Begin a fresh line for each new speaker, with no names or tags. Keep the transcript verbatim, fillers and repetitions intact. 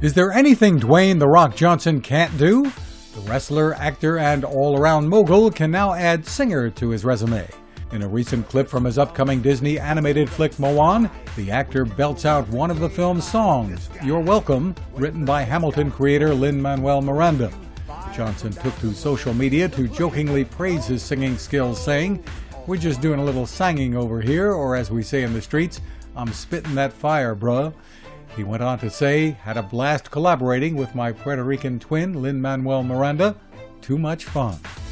Is there anything Dwayne "The Rock" Johnson can't do? The wrestler, actor, and all-around mogul can now add singer to his resume. In a recent clip from his upcoming Disney animated flick Moana, the actor belts out one of the film's songs, "You're Welcome," written by Hamilton creator Lin-Manuel Miranda. Johnson took to social media to jokingly praise his singing skills, saying, "We're just doing a little singing over here, or as we say in the streets, I'm spittin' that fire, bruh." He went on to say, "Had a blast collaborating with my Puerto Rican twin, Lin-Manuel Miranda. Too much fun."